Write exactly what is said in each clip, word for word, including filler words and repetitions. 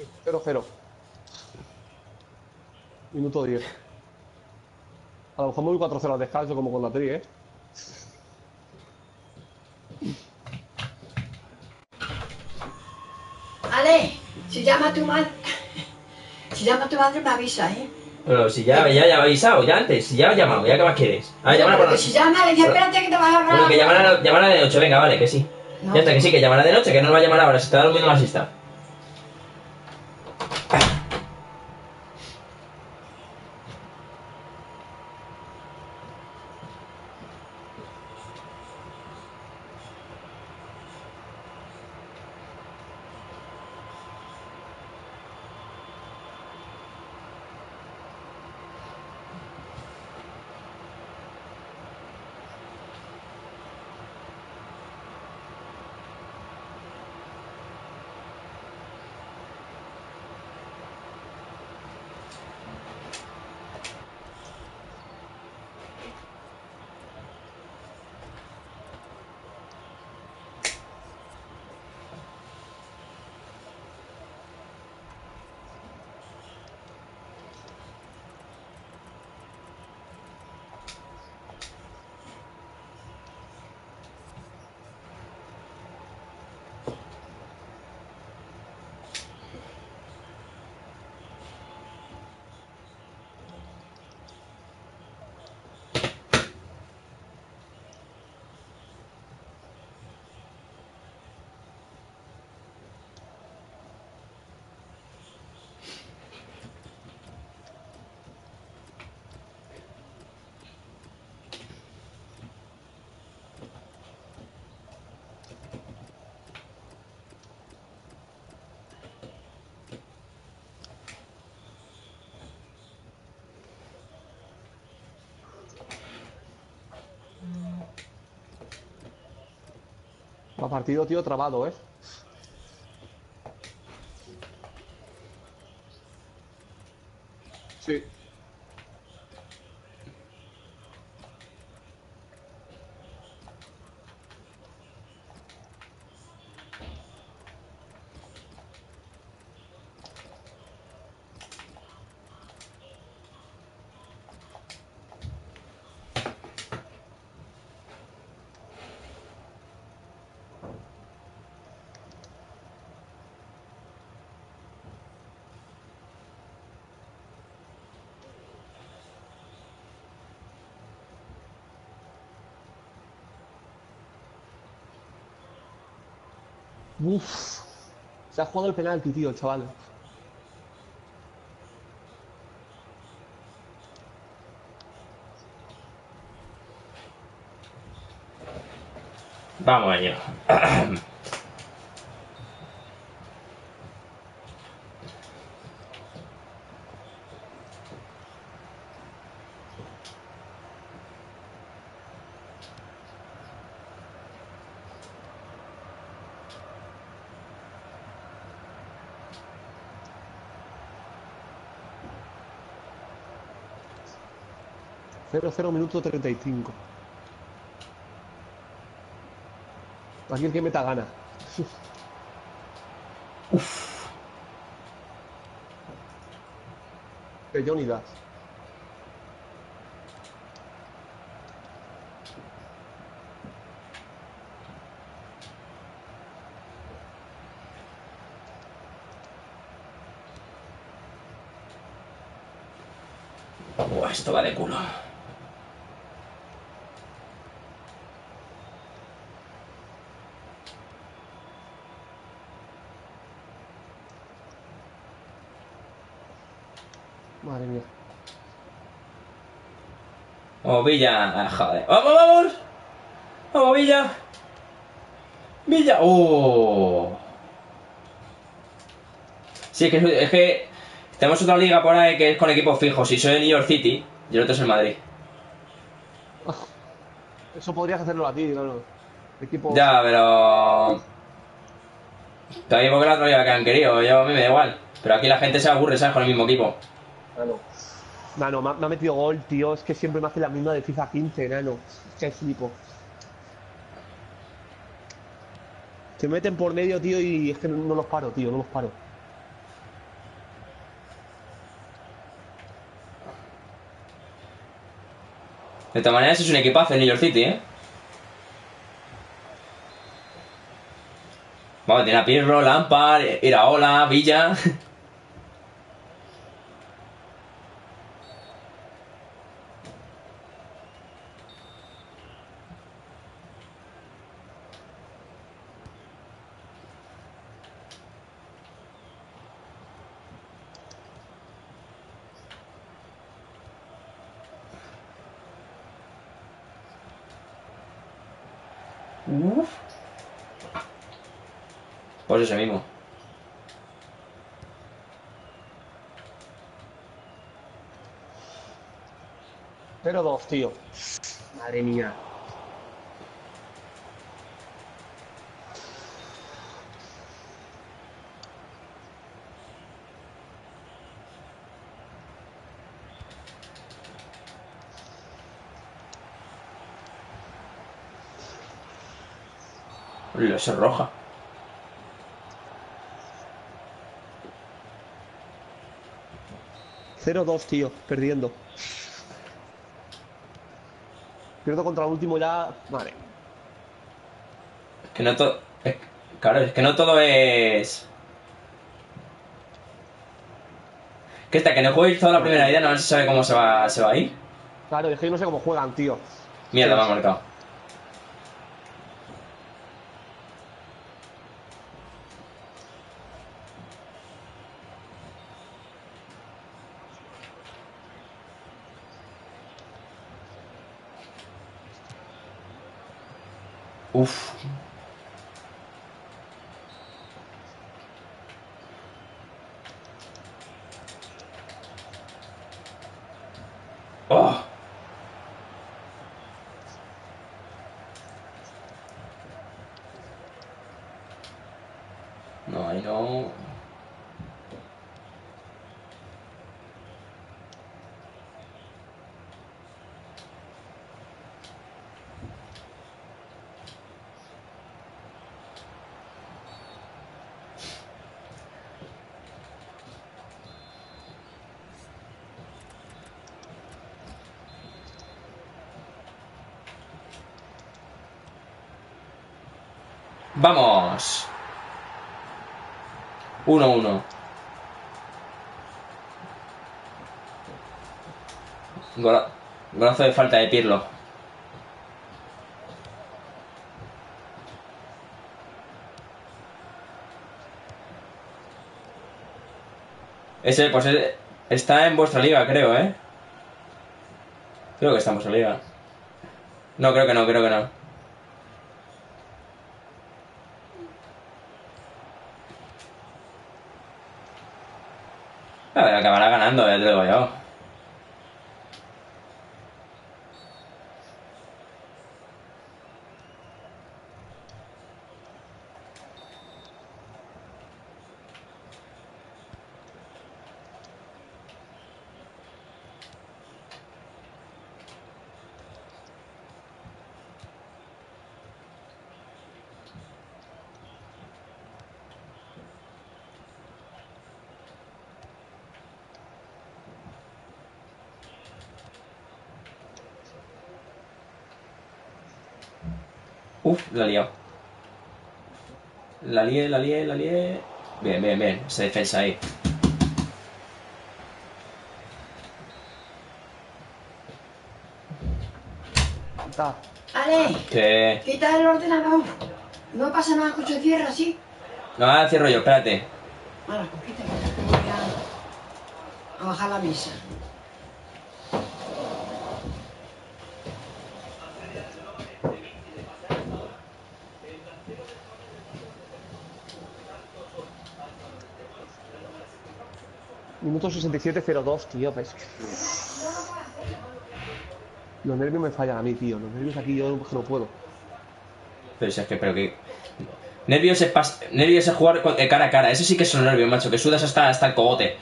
cero cero. Minuto diez. A lo mejor me voy cuatro cero al descanso como con la tri, ¿eh? Ale, si llama a tu madre. Si llama a tu madre me avisa, ¿eh? Pero si ya, ya, ya ha avisado, ya antes, si ya ha llamado, ya qué más quieres. A ver, llamar por la Si llama, le dice, espérate que te vas a hablar. Bueno, que llamará, llamará de noche, venga, vale, que sí. No. Ya está, que sí, que llamará de noche, que no nos va a llamar ahora, se está durmiendo la siesta. Va partido, tío, trabado, ¿eh? Sí. Uf. Se ha jugado el penalti, tío, el chaval. Vamos ello. cero cero minuto treinta y cinco. Aquí el que meta gana. De Johnny Das. Buah, esto va de culo. Madre mía. Vamos, Villa. Joder. ¡Vamos, vamos! ¡Vamos, Villa! ¡Villa! ¡Oh! Sí, es que, es que tenemos otra liga por ahí que es con equipos fijos. Y soy el New York City y el otro es el Madrid. Eso podrías hacerlo a ti, claro. Equipo. Ya, pero... Todavía porque la otra liga que han querido. Yo, a mí me da igual. Pero aquí la gente se aburre, ¿sabes? Con el mismo equipo. Nano. Nano, me ha, me ha metido gol, tío. Es que siempre me hace la misma de FIFA quince, nano. Qué flipo. Se meten por medio, tío, y es que no, no los paro, tío, no los paro. De todas maneras es un equipazo el New York City, ¿eh? Vamos, tiene a Pirlo, Lampard, Iraola, Villa... Uf. Pues ese mismo. cero dos, tío. Madre mía. Uy, esa es roja. cero dos, tío. Perdiendo. Pierdo contra el último ya. Vale. Que no todo... Claro, es que no todo es... Que esta, que en el juego hizo la primera idea, no se sabe cómo se va, se va a ir. Claro, es que yo no sé cómo juegan, tío. Mierda, Sí. me ha marcado. Uf. Oh. No, ahí no. Vamos. uno uno. Gola- Golazo de falta de Pirlo. Ese, pues eh, está en vuestra liga, creo, ¿eh? Creo que está en vuestra liga. No, creo que no, creo que no. A ver, acabará ganando, ya te lo digo yo. Uf, la he liado. La lié, la lié, la lié. Bien, bien, bien. Esa defensa ahí. Está. Ale, Que... quita el ordenador. No pasa nada con su cierre así. No, ahora cierro yo, espérate. Ahora, pues quita, que voy a, a bajar la mesa. Minuto sesenta y siete, cero dos, tío. Pues... Los nervios me fallan a mí, tío. Los nervios aquí yo no puedo. Pero si es que, pero que... Nervios es, pas... nervios es jugar con- eh, cara a cara. Eso sí que son nervios, macho. Que sudas hasta, hasta el cogote.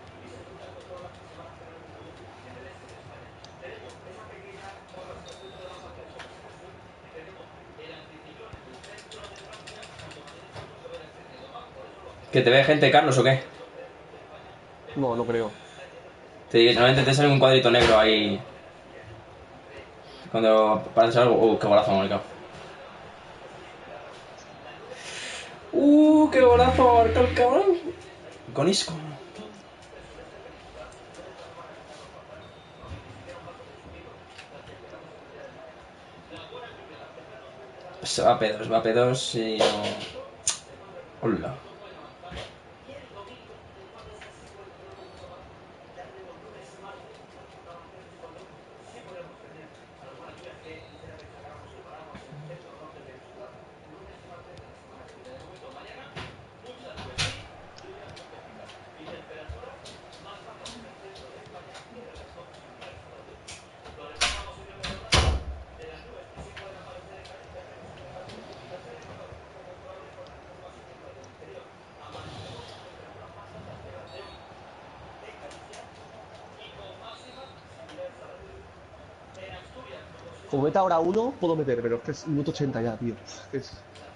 ¿Que te ve gente, Carlos, o qué? No, no creo. Te, normalmente te sale un cuadrito negro ahí. Cuando paras algo. Uh, qué golazo, marcado. Uh, qué golazo, marcado el cabrón. Con Isco. Se va a P dos, va a P dos y no. Hola. Como meta ahora uno, puedo meter, pero es que es minuto ochenta ya, tío. Es...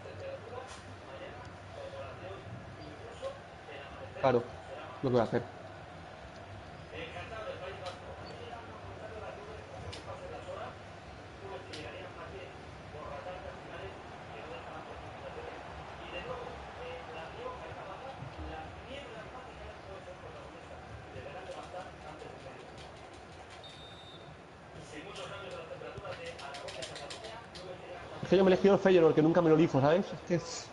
Claro, lo que voy a hacer. Es que yo me elegí el Feyenoord, que nunca me lo lifo, ¿sabes? Es que es...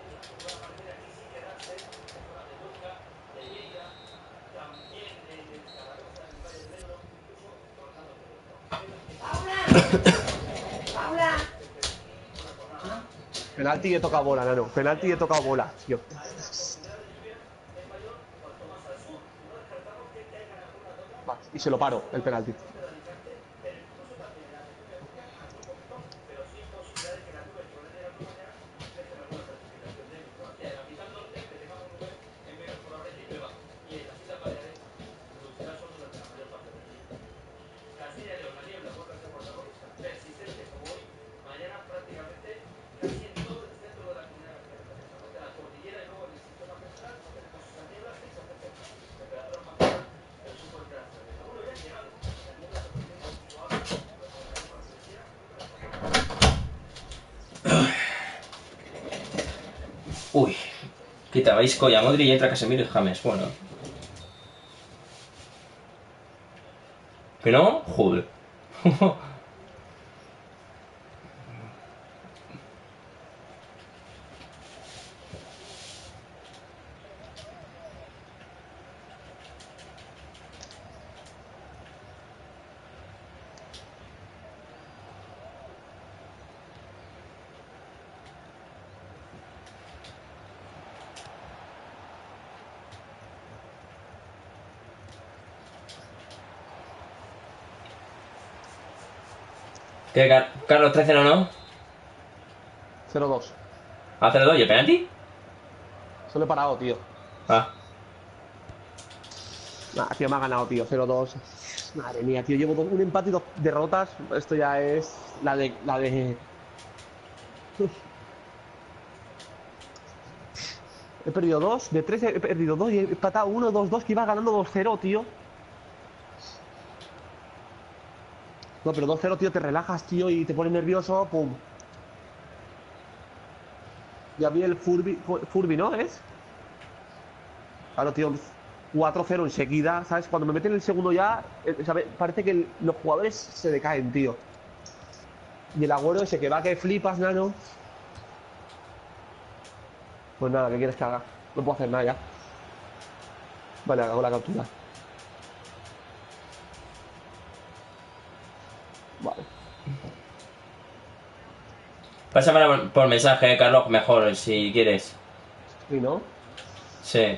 ¡Paula! Penalti y he tocado bola, nano. Penalti y he tocado bola, tío. Va, y se lo paro, el penalti. Uy. Quitaba Isco y a Modri y entra Casemiro y James. Bueno. ¿Que no? Joder. ¿Qué, Car Carlos trece no, no? cero dos. ¿A cero dos y el penalti? Solo he parado, tío. Ah. Nah, tío, me ha ganado, tío. cero dos. Madre mía, tío. Llevo un empate y dos derrotas. Esto ya es la de... La de... He perdido dos. De tres he perdido dos y he empatado uno, dos, dos, que iba ganando dos cero, tío. No, pero dos cero, tío, te relajas, tío, y te pones nervioso. Pum. Ya vi el Furby, Furby, ¿no? ¿Es? Claro, tío. cuatro cero enseguida, ¿sabes? Cuando me meten el segundo ya, eh, ¿sabes? Parece que el- los jugadores se decaen, tío. Y el Agüero ese que va que flipas, nano. Pues nada, ¿qué quieres que haga? No puedo hacer nada ya. Vale, hago la captura. Vale. Pásamela por mensaje, Carlos, mejor, si quieres. ¿Sí, no? Sí.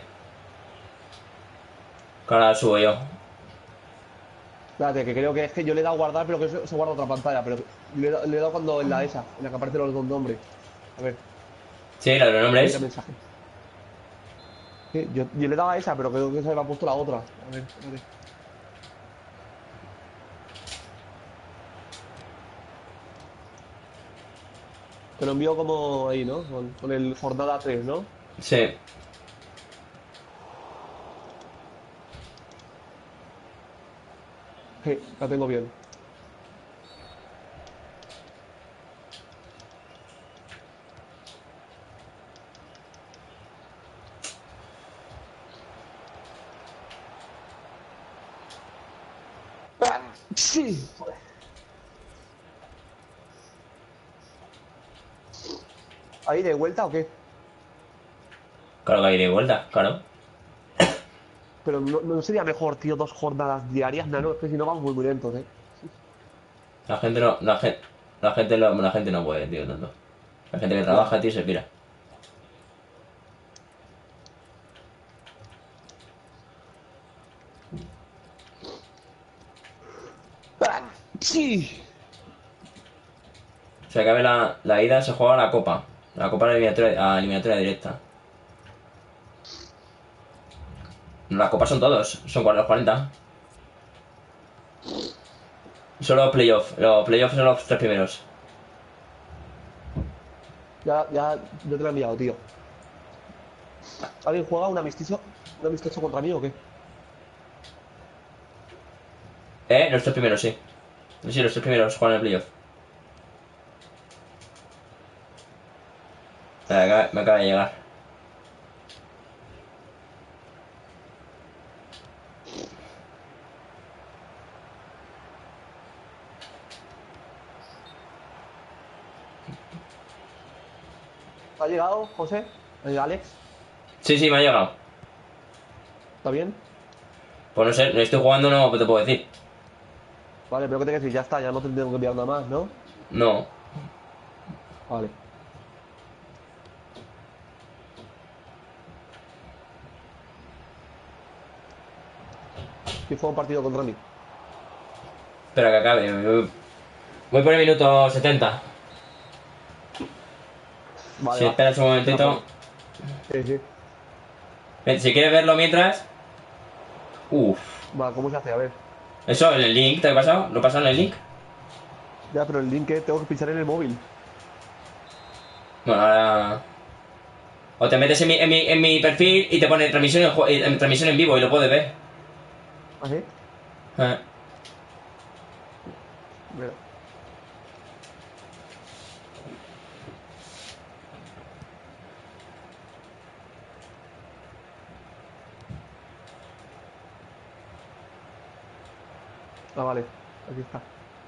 Que ahora subo yo. Espérate, que creo que es que yo le he dado a guardar, pero que se, se guarda otra pantalla. Pero le he, dado- le he dado cuando en la esa, en la que aparecen los dos nombres. A ver, Sí, la de los mira nombres. mensaje. Sí, yo, yo le he dado a esa, pero creo que se me ha puesto la otra. A ver, espérate. Te lo envío como ahí, ¿no? Con, con el jornada tres, ¿no? Sí. Sí, la tengo bien. Sí. Joder. ¿Ahí de vuelta o qué? Claro que hay de vuelta, claro. Pero no, no sería mejor, tío, dos jornadas diarias, nano. Es que si no vamos muy, muy lentos, ¿eh? La gente no, la gente, la gente, no- la gente no puede, tío, tanto. La gente que Ya. trabaja, tío, se pira. ¡Ah! Sí. O sea, que a ver, la, la ida se juega la copa. La copa a eliminatoria, a eliminatoria directa. La copa son todos, son los cuarenta. Solo playoff. Los playoffs son los tres primeros. Ya, ya, yo te lo he enviado, tío. ¿Alguien juega un amistoso, un amistoso contra mí o qué? Eh, los tres primeros, sí. Sí, los tres primeros juegan el playoff. Me acaba, me acaba de llegar. ¿Ha llegado, José? Eh, ¿Alex? Sí, sí, me ha llegado. ¿Está bien? Pues no sé, no estoy jugando, no te puedo decir. Vale, pero ¿qué te quiero decir? Ya está, ya no te tengo que enviar nada más, ¿no? No. Vale. ¿Quién juega un partido contra mí? Espera que acabe. Voy voy por el minuto setenta. Vale, Si va. esperas un Venga, pues. momentito. Sí, sí. Ven, si quieres verlo mientras. Uff. Vale, ¿cómo se hace? A ver. Eso, en el link, ¿te he pasado? ¿Lo he pasado en el link? Ya, pero el link que tengo que pinchar en el móvil. Bueno, ahora. O te metes en mi, en mi, en mi perfil y te pone transmisión en, jue- en transmisión en vivo y lo puedes ver. ¿Ah, sí? Eh. Mira. Ah, vale. Aquí está.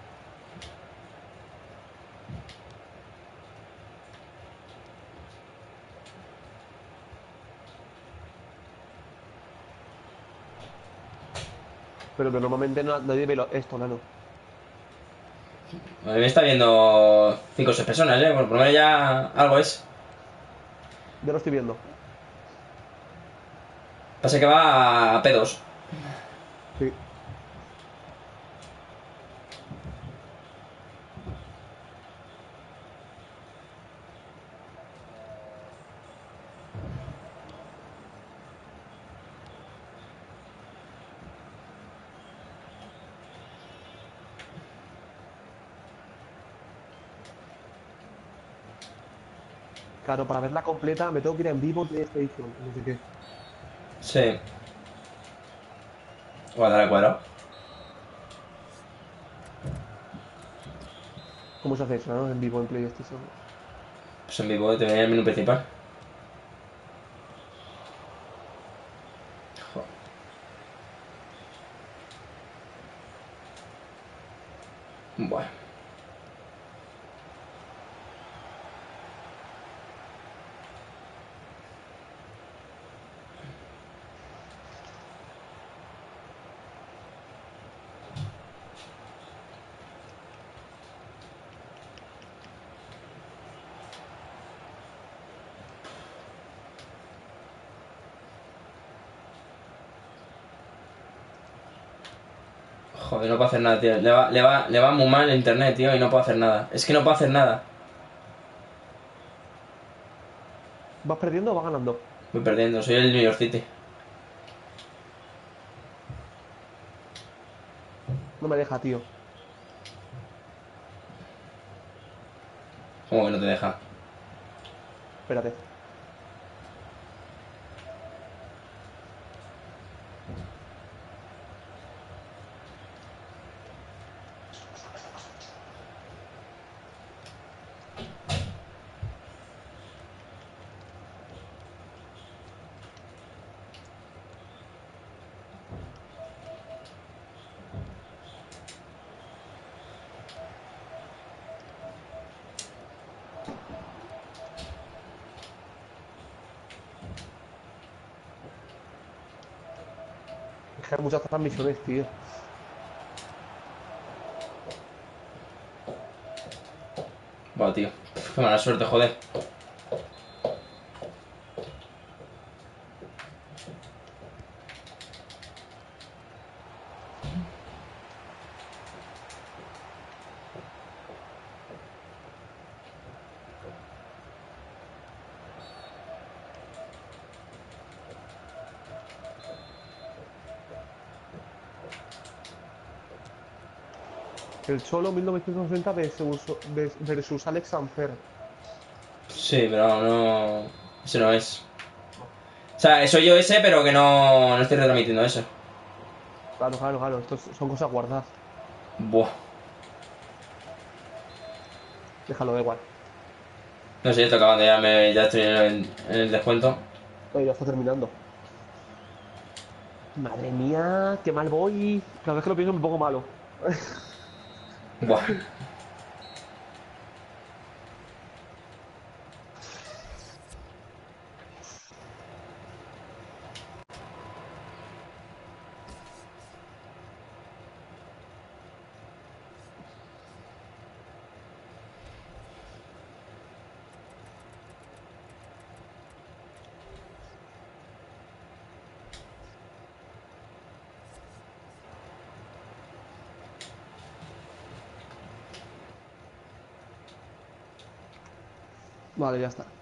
Pero, pero normalmente no- nadie ve lo- esto, nano. Me está viendo cinco o seis personas, ¿eh? Bueno, por lo menos ya algo es. Ya lo estoy viendo. Pasa que va a pedos. Sí. Claro, para verla completa me tengo que ir en vivo PlayStation. No sé qué. Sí. Voy a dar al cuadrado. ¿Cómo se hace eso, no? En vivo en PlayStation. Pues en vivo te viene el menú principal. Jo. Bueno. Joder, no puedo hacer nada, tío. Le va, le va, le va muy mal el internet, tío, y no puedo hacer nada. Es que no puedo hacer nada. ¿Vas perdiendo o vas ganando? Voy perdiendo, soy el New York City. No me deja, tío. ¿Cómo que no te deja? Espérate. Es que hay muchas transmisiones, tío. Bueno, tío. Qué mala suerte, joder. El Cholo mil novecientos sesenta versus, versus Alex Sanfer. Sí, pero no... Ese no es. O sea, soy yo ese, pero que no, no estoy retransmitiendo eso. Claro, claro, claro. Estos son cosas guardadas. Buah. Déjalo, da igual. No sé, estoy acabando, ya, me, ya estoy en, en el descuento. Oye, ya está terminando. Madre mía, qué mal voy. Cada vez que lo pienso me pongo malo. Buah. Vale, ya está.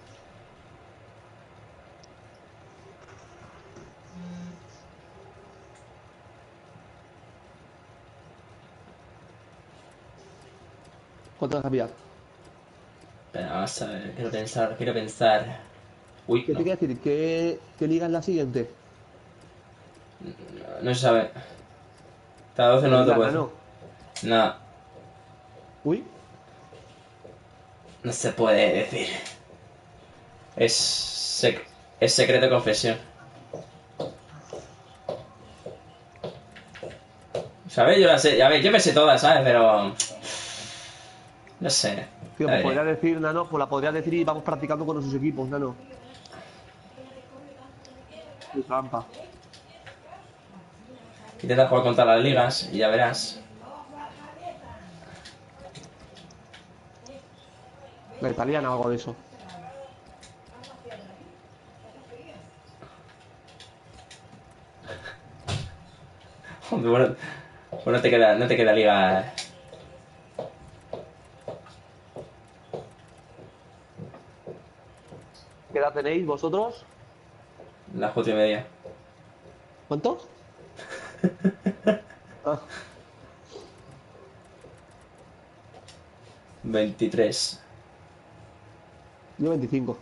¿Cuánto vas a pillar? Espera, vamos a ver, quiero pensar, quiero pensar. Uy, ¿Qué te no. quiero decir? ¿Qué, qué liga es la siguiente? No, no se sabe. Hasta doce Pero no te dila, puedo decir. nano. Nada, Uy, no se puede decir. Es, sec es secreto de confesión. ¿Sabes? Yo la sé, ya ves, yo me sé todas, ¿sabes? Pero... No sé. tío, Ya pues veré. podría decir, nano, pues la podría decir y vamos practicando con nuestros equipos, nano. Qué trampa. Intenta jugar contra las ligas y ya verás. La italiana o algo de eso. Bueno, pues no te queda, no te queda liga. ¿Qué edad tenéis vosotros? Las cuatro y media. ¿Cuánto? Ah, veintitrés. yo veinticinco.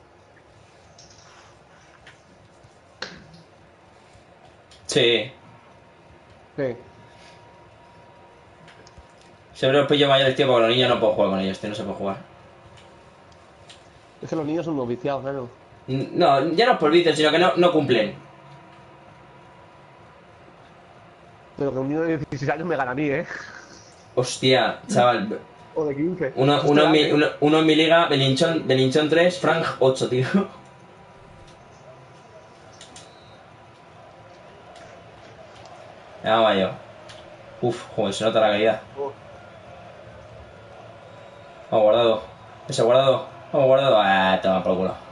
Sí. Sí. Siempre los pillo mayores, tío, porque los niños no puedo jugar con ellos, tío, no se puede jugar. Es que los niños son unos viciados, nano. No, ya no es por vicio, sino que no, no cumplen. Pero que un niño de dieciséis años me gana a mí, ¿eh? Hostia, chaval. O de quince. Uno, Es uno, tu en edad, mi, ¿eh? uno, uno en mi liga, Belinchón, Belinchón tres, Frank ocho, tío. Ya va yo. Uf, joder, se nota la caída. Oh, Vamos, guardado. Ese guardado. Vamos, guardado. Ah, toma por culo.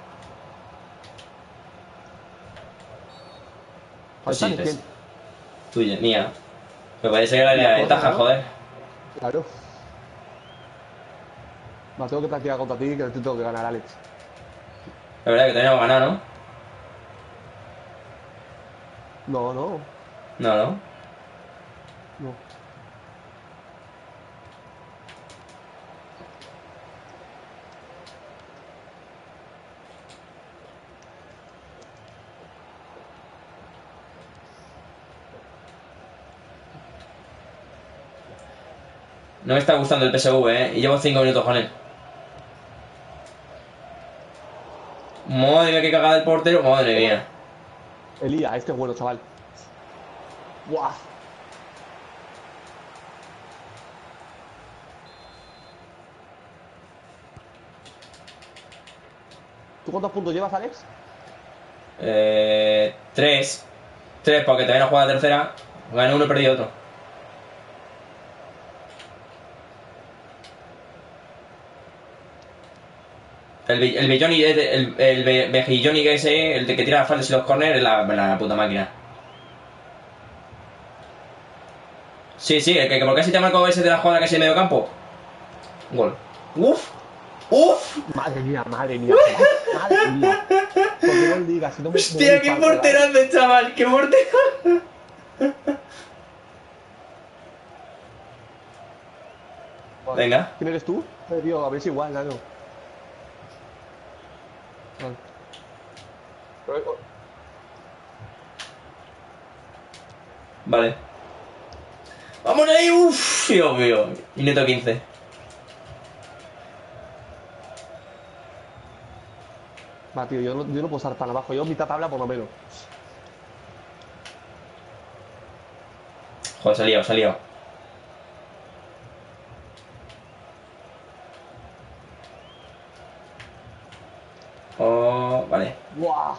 Pues ¿Faltan? sí, ¿Es pues. quién? Tuya, mía. Me podéis seguir la La línea de tuya, ventaja, ¿no? joder. Claro. Va, tengo que practicar contra ti, que te tengo que ganar, Alex. La verdad que teníamos ganado, ¿no? No, no, No, no. no. No me está gustando el P S V, ¿eh? Y llevo cinco minutos con él. Madre mía, qué cagada el portero. Madre mía. Elía, este es bueno, chaval. ¡Buah! ¿Tú cuántos puntos llevas, Alex? Eh. Tres. Tres, porque todavía no juega la tercera. Ganó uno, perdió otro. El, el Belloni, el, el, el Bejilloni que ese, el de que tira las faltas y los corners, es la, la puta máquina. Sí, sí, el que, que por casi te marcó ese de la jugada que es en medio campo. Gol. ¡Uf! ¡Uf! Madre mía, madre mía. Madre mía. Porque no digas, si no me. Hostia, qué porterazo, chaval, qué porterazo. Venga. ¿Quién eres tú? Eh, tío, a ver si igual, Nano. Vale. Vale. ¡Vamos ahí! ¡Uff! Dios mío. Minuto quince. Va, tío, yo no, yo no puedo estar tan abajo. Yo mitad tabla por lo menos. Joder, se ha liado, se ha liado. Oh, vale. ¡Buah!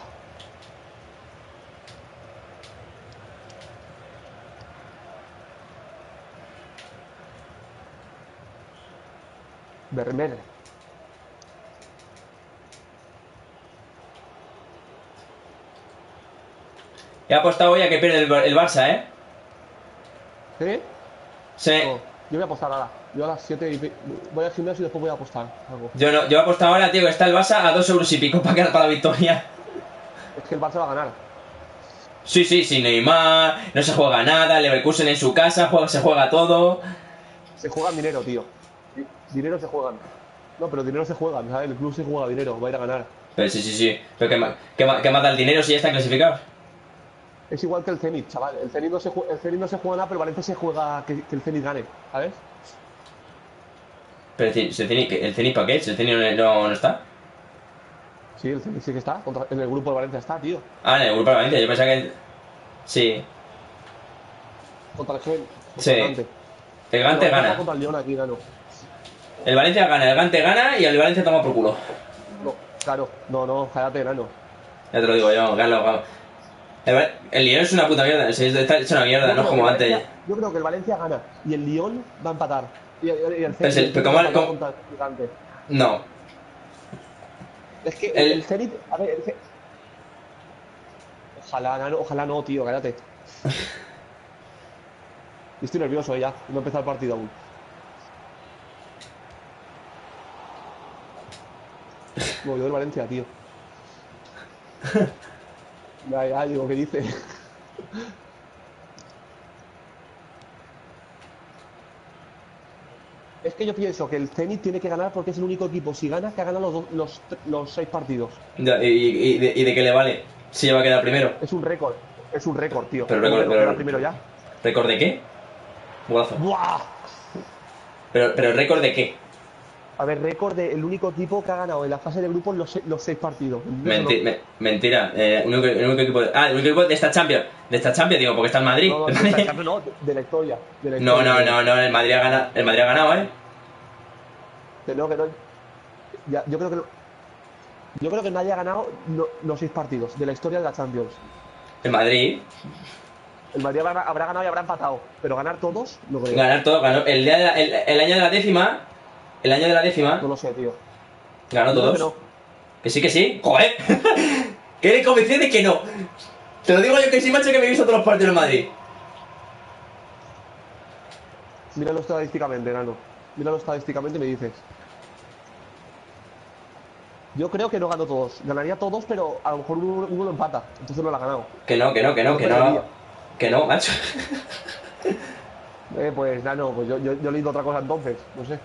Vermeer. He apostado hoy a que pierde el, el Barça, ¿eh? ¿Sí? Sí. No, yo voy a apostar ahora. Yo a las siete y... voy al gimnasio y después voy a apostar algo. Yo no, yo he apostado ahora, tío, que está el Barça a dos euros y pico para, para la victoria. Es que el Barça va a ganar. Sí, sí, sin Neymar, no se juega nada, Leverkusen en su casa, juega, se juega todo. Se juegan dinero, tío. Dinero se juegan. No, pero dinero se juegan, ¿sabes? El club se juega dinero, va a ir a ganar. Pero sí, sí, sí. Pero ¿qué, ma- qué, ma- qué mata el dinero si ya están clasificados? Es igual que el Zenit, chaval. El Zenit no se, jue- el Zenit no se juega nada, pero Valencia se juega que, que el Zenit gane, ¿sabes? Pero el Zenit, ¿el Zenit para qué? ¿El Zenit no, no, no está? Sí, el Zenit sí que está. Contra- en el grupo de Valencia está, tío. Ah, en el grupo de Valencia, yo pensaba que... Sí. Contra el Gen. Sí. El Gante gana. Contra el León aquí ganó. El Valencia gana, el Gante gana y el Valencia toma por culo. No, claro. No, no, cállate, nano. Ya te lo digo yo, Carlos. Carlos. El, Val- el Lyon es una puta mierda, es, está hecho una mierda, Yo no es creo como que antes. Valencia- Yo creo que el Valencia gana y el Lyon va a empatar. Y, y- y el Pero es el- Zenit pero va ¿cómo- a empatar cómo- contra el Gigante. No. Es que El- el, Zenit. A ver, el Ce- Ojalá, nano, ojalá no, tío, cállate. Estoy nervioso ya, no he empezado el partido aún. No, yo del Valencia, tío. Ya, ya, digo, ¿qué dice? Es que yo pienso que el Zenit tiene que ganar porque es el único equipo, si gana, que ha ganado los, do- los, los seis partidos. Ya, ¿Y, y, y de, y de qué le vale? Si ya va a quedar primero. Es un récord, es un récord, tío. Pero Bueno, récord- queda pero- primero ya. ¿Récord de qué? Jugazo. ¡Buah! Pero, pero ¿récord de qué? A ver, récord del único equipo que ha ganado en la fase de grupos los, se- los seis partidos. ¿Entiendes o Menti- me- mentira. Eh, único, el único equipo de, ah, el único equipo de esta Champions. De esta Champions, digo, porque está el Madrid. No, no, El no, Madrid- no, no, de la historia. De la no, historia. no, no, no, el Madrid ha ganado, el Madrid ha ganado, ¿eh? Que no, que no. Ya, yo creo que no- yo creo que nadie ha ganado no- los seis partidos de la historia de la Champions. El Madrid. El Madrid habrá, habrá ganado y habrá empatado, pero ganar todos, no creo. Ganar todo, ganó. El, día de la- el, el año de la décima. El año de la décima. No lo sé, tío. Ganó Yo creo todos. que no. Que sí, que sí. ¡Joder! ¿Qué le convencí de que no? Te lo digo yo que sí, macho, que me he visto todos los partidos del Madrid. Míralo estadísticamente, Nano. Míralo estadísticamente y me dices. Yo creo que no ganó todos. Ganaría todos, pero a lo mejor uno, uno lo empata. Entonces no lo ha ganado. Que no, que no, que no, No que no. perdería. Que no, macho. Eh, pues Nano, pues yo, yo, yo he leído otra cosa entonces. No sé.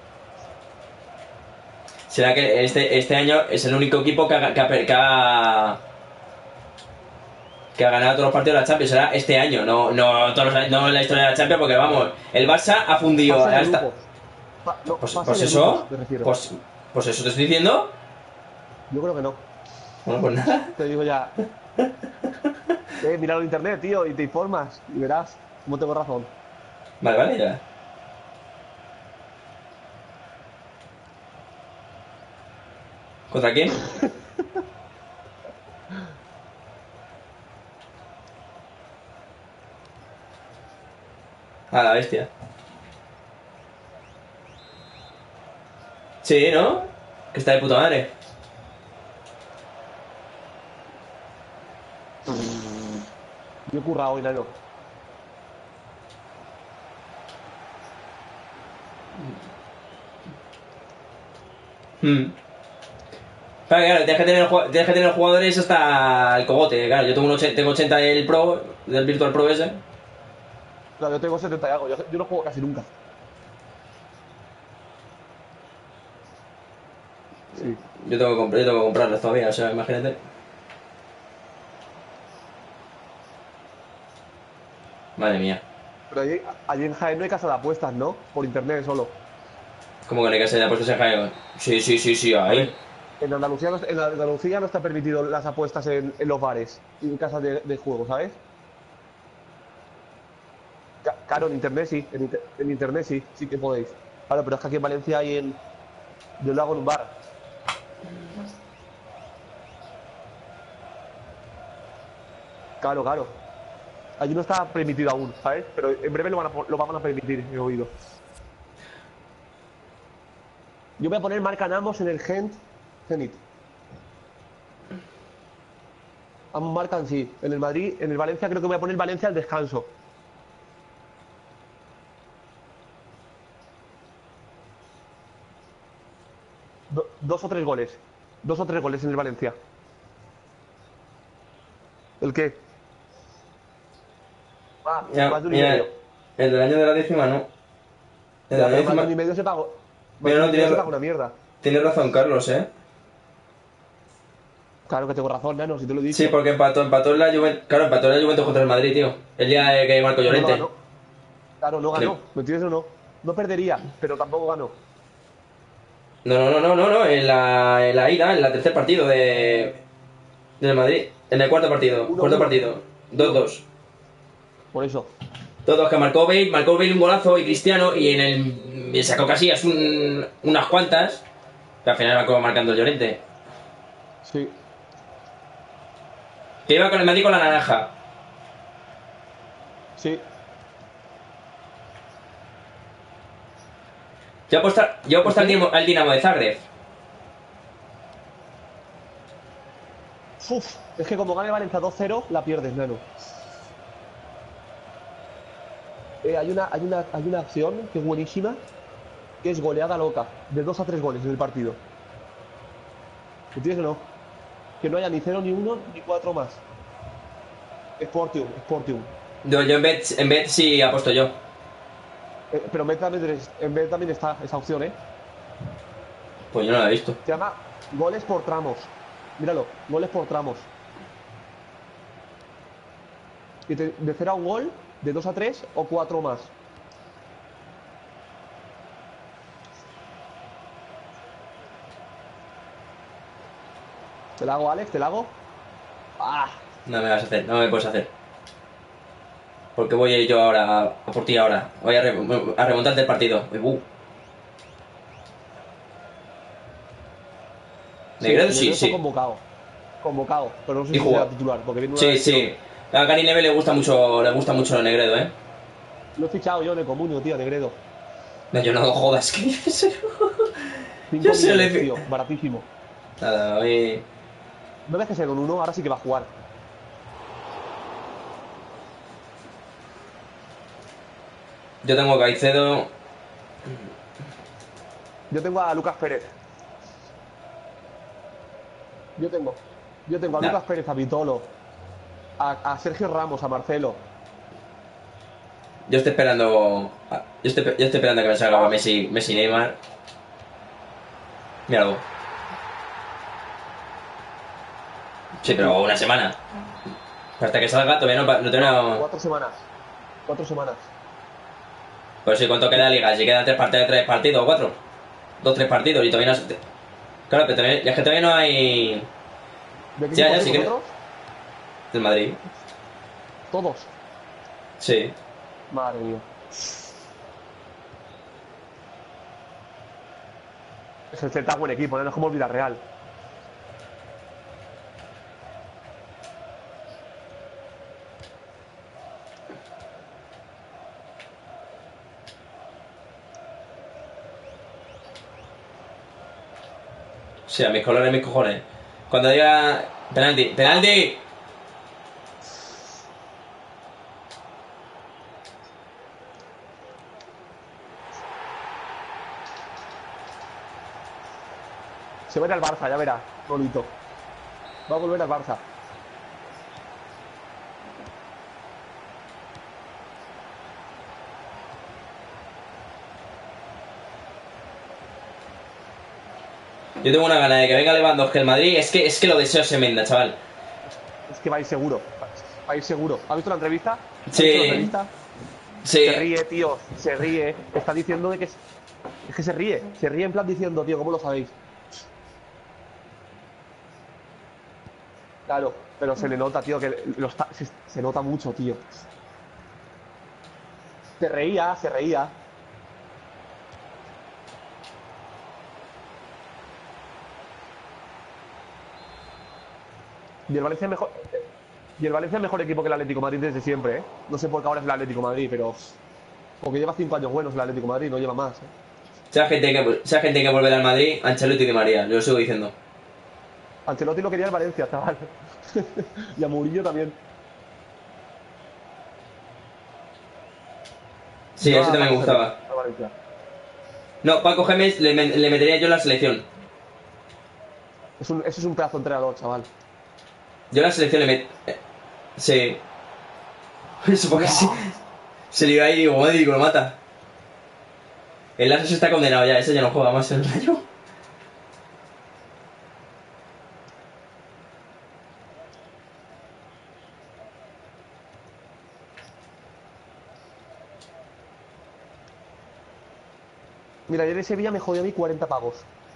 Será que este, este año es el único equipo que ha, que ha, que ha, que ha ganado todos los partidos de la Champions. Será este año, no, no, todos los años, no en la historia de la Champions, porque vamos, el Barça ha fundido Fase de hasta. grupos. Pa- no, Pues, fase pues de eso, grupos, me refiero. pues, pues eso te estoy diciendo. Yo creo que no. Bueno, pues nada. Te digo ya. Eh, míralo en internet, tío, y te informas. Y verás cómo tengo razón. Vale, vale, ya. ¿Contra quién? A la bestia. Sí, ¿no? Que está de puta madre. Yo he currado hoy, Nano. Hmm. Claro, claro, tienes que, tener, ju- tienes que tener jugadores hasta el cogote. Claro, yo tengo, un och- tengo ochenta del Pro, del Virtual Pro ese. Claro, yo tengo setenta y algo. Yo, yo no juego casi nunca. Sí. Yo tengo que, comprar, yo tengo que comprarlos todavía, o sea, imagínate. Madre mía. Pero allí, allí en Jaén no hay casa de apuestas, ¿no? Por internet solo. ¿Cómo que no hay que ser de apuestas en Jaén? Sí, sí, sí, sí, A ahí. ver, en Andalucía, no- en Andalucía no está permitido las apuestas en, en los bares y en casas de, de juego, ¿sabes? Ca- Claro, en internet sí, en, inter- en internet sí, sí que podéis. Claro, pero es que aquí en Valencia hay en. Yo lo hago en un bar. Claro, claro. Allí no está permitido aún, ¿sabes? Pero en breve lo van a, po- lo van a permitir, he oído. Yo voy a poner marca Namos en el Gent Zenit. Ambos marcan sí. En el Madrid, en el Valencia creo que voy a poner Valencia al descanso. Do- dos o tres goles. Dos o tres goles en el Valencia. ¿El qué? Ah, Ya, más de un y mira, medio. el del año de la décima no. El de Ya, la pero más de un décima. y medio se pagó. Más Mira, de un no, y medio tienes, se ra- paga una mierda. tienes razón, Carlos, ¿eh? Claro que tengo razón, Nano, si te lo he Sí, dicho. porque empató, empató en la Juventus. Claro, empató en la Juventus contra el Madrid, tío. El día de que Marco Pero no Llorente. ganó. Claro, no Que- ganó. ¿Me entiendes o no? No perdería, pero tampoco ganó. No, no, no, no, no, no. En la, en la ida, en el tercer partido de. Del Madrid. En el cuarto partido. Uno, Cuarto uno. partido. dos Uno. dos. Por eso. Todos que marcó Bale, marcó Bale un golazo y Cristiano. Y en el. Sacó Casillas un, unas cuantas. Que al final acabó marcando el Llorente. Sí. Que iba con el Madrid con la naranja. Sí. Yo apuesto, yo ¿El apuesto al, qué? Dinamo, al Dinamo de Zagreb. Uf, es que como gane Valencia dos cero, la pierdes, Nano. Eh, hay una, hay una, hay una acción que es buenísima, que es goleada loca, de dos a tres goles en el partido. ¿Entiendes o no? Que no haya ni cero, ni uno, ni cuatro más. Sportium, Sportium. Yo, yo en vez en vez sí apuesto yo. Eh, pero en vez, también, en vez también está esa opción, ¿eh? Pues yo no la he visto. Se llama goles por tramos. Míralo, goles por tramos. Y te- de cero a un gol, de dos a tres o cuatro más. ¿Te la hago, Alex? ¿Te la hago? ¡Ah! No me vas a hacer, no me puedes hacer. Porque voy a ir yo ahora a, a por ti ahora. Voy a, re, a remontarte el partido. Uh. Negredo sí, Negredo está sí. convocado. Convocado, pero no sé Y si jugó. será titular, porque viene una Sí, lesión. sí. A Gary Neville le gusta mucho, le gusta mucho el Negredo, eh. Lo he fichado yo en el comunio, tío, Negredo. No, yo no jodas, ¿qué dices? cinco Yo se millones, le. tío, baratísimo. Nada, hoy. ¿No ves que sea con uno? Ahora sí que va a jugar. Yo tengo Caicedo. Yo tengo a Lucas Pérez. Yo tengo. Yo tengo a Nah. Lucas Pérez, a Vitolo, a, a Sergio Ramos, a Marcelo. Yo estoy esperando. Yo estoy, yo estoy esperando a que me salga Messi, Messi Neymar. Míralo. Sí, pero una semana. Hasta que salga todavía no, no tengo. Cuatro semanas. Cuatro semanas. Pues sí, ¿cuánto queda la liga? Si quedan tres partidos, tres partidos o cuatro. Dos, tres partidos y todavía no. Claro, pero todavía, es que todavía no hay. ¿De qué Ya, equipo ya, sois sí que- vosotros? Del Madrid. Todos. Sí. Madre mía. Es el Celta buen equipo, no es como el Villarreal. Sí, a mis colores, mis cojones. Cuando diga penalti, penalti. Se va a ir al Barça, ya verás, bonito. Va a volver al Barça. Yo tengo una gana de que venga Lewandowski el Madrid. Es que, es que lo deseo semenda, chaval. Es que va a ir seguro. Va a ir seguro. ¿Has visto la entrevista? ¿Has Sí. visto la entrevista? Sí. Se ríe, tío. Se ríe. Está diciendo de que... Es, es que se ríe. Se ríe en plan diciendo, tío, ¿cómo lo sabéis? Claro, pero se le nota, tío, que lo está, se, se nota mucho, tío. Se reía, se reía. Y el Valencia es mejor. Y el Valencia es mejor equipo que el Atlético de Madrid desde siempre, ¿eh? No sé por qué ahora es el Atlético de Madrid, pero. Porque lleva cinco años buenos el Atlético de Madrid, no lleva más, ¿eh? Sea gente que, sea gente que volver al Madrid, Ancelotti y Di María. Yo lo sigo diciendo. Ancelotti lo quería el Valencia, chaval. Y a Murillo también. Sí, Yo ese a también me Paco gustaba. Gémez, a Valencia. No, Paco Gémez le, le metería yo en la selección. Es un, ese es un pedazo de entrenador, chaval. Yo en la selección le met... eh, Sí. Eso porque sí. Se le iba ahí y digo, madre, y lo mata. El Lasso está condenado ya, ese ya no juega más en el Rayo. Mira, ayer en Sevilla me jodió a mí cuarenta pavos.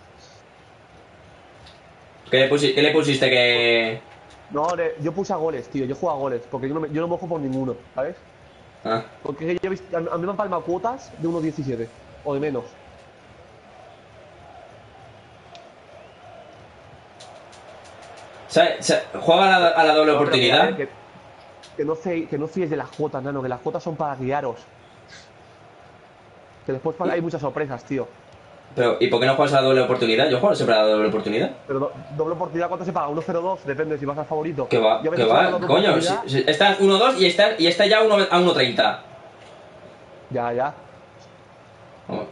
¿Qué le, pusi- qué le pusiste que...? No, de- yo puse a goles, tío. Yo juego a goles, porque yo no, me, yo no mojo por ninguno, ¿sabes? Ah. Porque yo he visto, a, a mí me han palmado cuotas de uno diecisiete o de menos. ¿Sabe- sabe- ¿Juega a la, a la doble No, pero que, a oportunidad? ver, que, que no fie- que no fíes de las cuotas, nano, que las cuotas son para guiaros. Que después pa- hay muchas sorpresas, tío. Pero, ¿y por qué no juegas a la doble oportunidad? Yo juego siempre a la doble oportunidad. Pero do- doble oportunidad, ¿cuánto se paga? uno cero dos, depende si vas al favorito. Que va, Yo a que veces hago la va, doble coño. Si, oportunidad- si- está uno dos y está, y está ya a uno- a uno treinta. Ya, ya. Oh.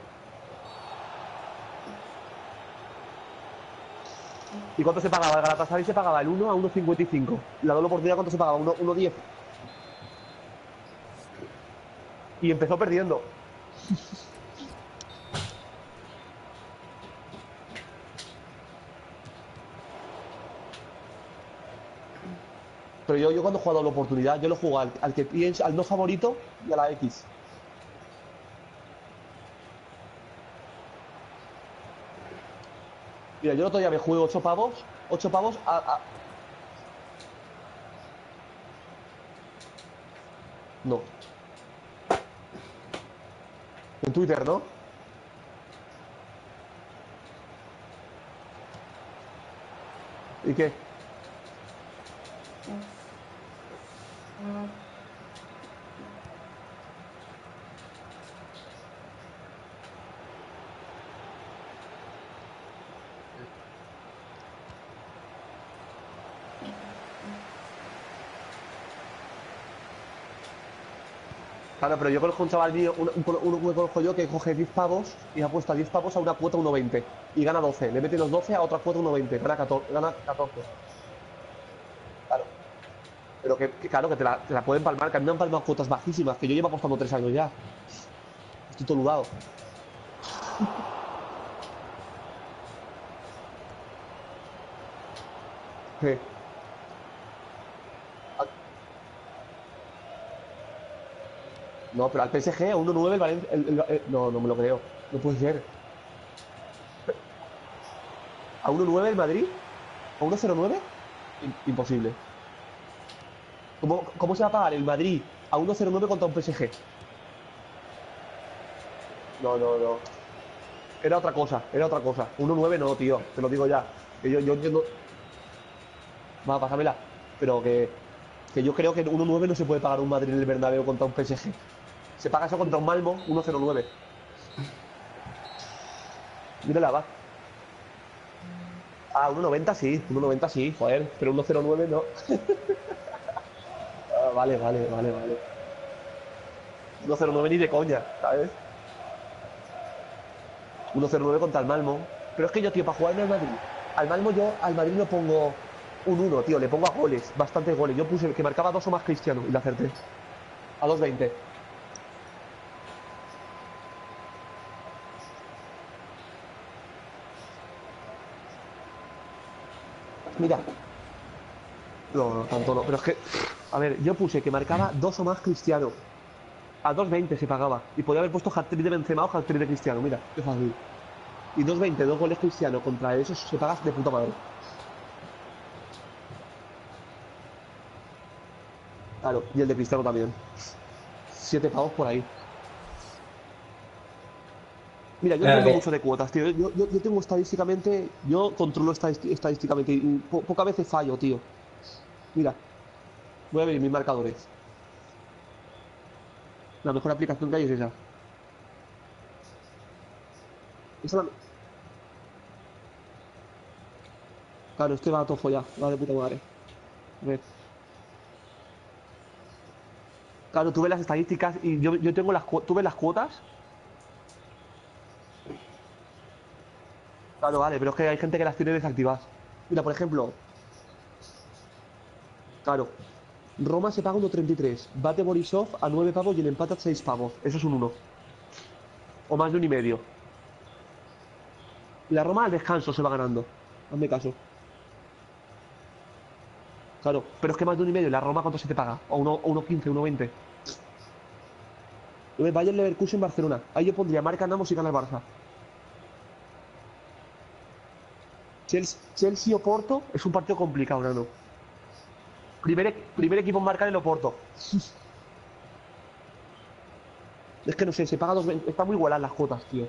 ¿Y cuánto se pagaba? El Galatasaray se pagaba el uno a uno cincuenta y cinco. La doble oportunidad, ¿cuánto se pagaba? uno diez. Y empezó perdiendo. Pero yo, yo cuando juego a doble oportunidad, yo lo juego al, al que pienso, al no favorito y a la X. Mira, yo el otro día me juego ocho pavos, ocho pavos a, a... No. En Twitter, ¿no? ¿Y qué? Claro, pero yo conozco un chaval mío, un, un, uno que conozco yo que coge diez pavos y apuesta diez pavos a una cuota uno veinte y gana doce. Le mete los doce a otra cuota uno veinte, gana catorce. Gana catorce. Claro. Pero que, que claro, que te la, te la pueden palmar, que a mí me han palmado cuotas bajísimas, que yo llevo apostando tres años ya. Estoy todo ludado. Sí. No, pero al P S G, a uno nueve el Valencia. El, el- el- no, no me lo creo. No puede ser. ¿A uno nueve el Madrid? ¿A uno cero nueve? Im- Imposible. ¿Cómo, ¿Cómo se va a pagar el Madrid a uno cero nueve contra un P S G? No, no, no. Era otra cosa, era otra cosa. uno nueve no, tío. Te lo digo ya. Que yo, yo entiendo. Va, pásamela. Pero que, que yo creo que en uno nueve no se puede pagar un Madrid en el Bernabéu contra un P S G. Se paga eso contra un Malmo uno cero nueve. Mírala, va. Ah, uno noventa sí, uno noventa sí, joder, pero uno cero nueve no. Ah, vale, vale, vale, vale. uno cero nueve ni de coña, ¿sabes? uno cero nueve contra el Malmo. Pero es que yo, tío, para jugar en el Madrid, al Malmo yo, al Madrid le pongo un uno, tío, le pongo a goles, bastantes goles. Yo puse que marcaba dos o más Cristiano y le acerté. A dos veinte. Mira, no, no, tanto no, pero es que, a ver, yo puse que marcaba dos o más Cristiano. A dos veinte se pagaba. Y podía haber puesto hat-trick de Benzema o hat-trick de Cristiano, mira, qué fácil. Y dos veinte, dos goles Cristiano contra eso se paga de puta madre. Claro, y el de Cristiano también. Siete pavos por ahí. Mira, yo Ah, entiendo que- mucho de cuotas, tío. Yo, yo, yo tengo estadísticamente, yo controlo estadísti- estadísticamente y po- pocas veces fallo, tío. Mira, voy a ver mis marcadores. La mejor aplicación que hay es esa. Esa la- Claro, este va todo follado, va de puta madre. A ver. Claro, tú ves las estadísticas y yo, yo tengo las cuotas. ¿Tú ves las cuotas? Claro, vale, pero es que hay gente que las tiene desactivadas. Mira, por ejemplo, claro, Roma se paga uno treinta y tres, bate Borisov a nueve pavos y el empate a seis pavos. Eso es un uno. O más de un y medio. La Roma al descanso se va ganando. Hazme caso. Claro, pero es que más de un y medio. ¿La Roma cuánto se te paga? O uno, o uno quince, uno veinte. Bayern Leverkusen Barcelona. Ahí yo pondría marca Namos y gana el Barça. Chelsea, Chelsea o Porto es un partido complicado, ¿no? Primer, e- primer equipo en marcar el Oporto. Es que no sé, se paga dos veinte. Está muy igualadas las cuotas, tío.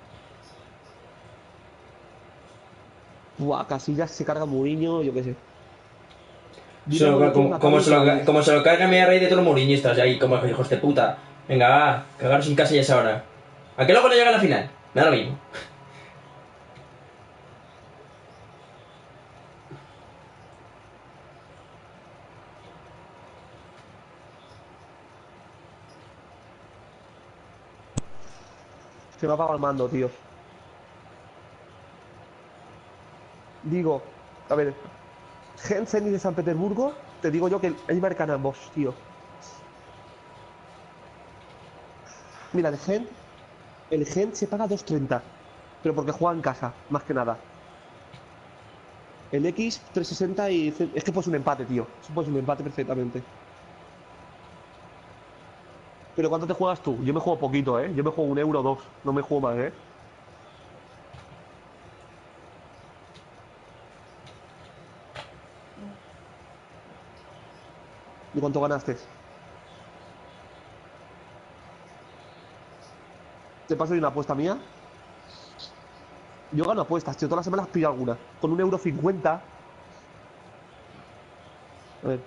Buah, Casillas se carga Mourinho, yo qué sé. se Dinamo lo- Leche como, como Maccabi se lo, Israelí. como se lo carga mi rey de todos los muriñistas ahí, como hijos de puta. Venga, va, cagaros en casa y es ahora. ¿A qué luego no llega a la final? Me da lo mismo. Se me ha apagado el mando, tío. Digo, a ver, Gen Zenit de San Petersburgo, te digo yo que ahí marcan ambos, tío. Mira, el Gen, el Gen se paga dos treinta, pero porque juega en casa, más que nada. El X tres sesenta y es que pues un empate, tío. Eso pues un empate perfectamente. Pero ¿cuánto te juegas tú? Yo me juego poquito, ¿eh? Yo me juego un euro o dos, no me juego más, ¿eh? ¿Y cuánto ganaste? ¿Te paso de una apuesta mía? Yo gano apuestas, tío. Todas las semanas pillo alguna. Con un euro cincuenta. A ver,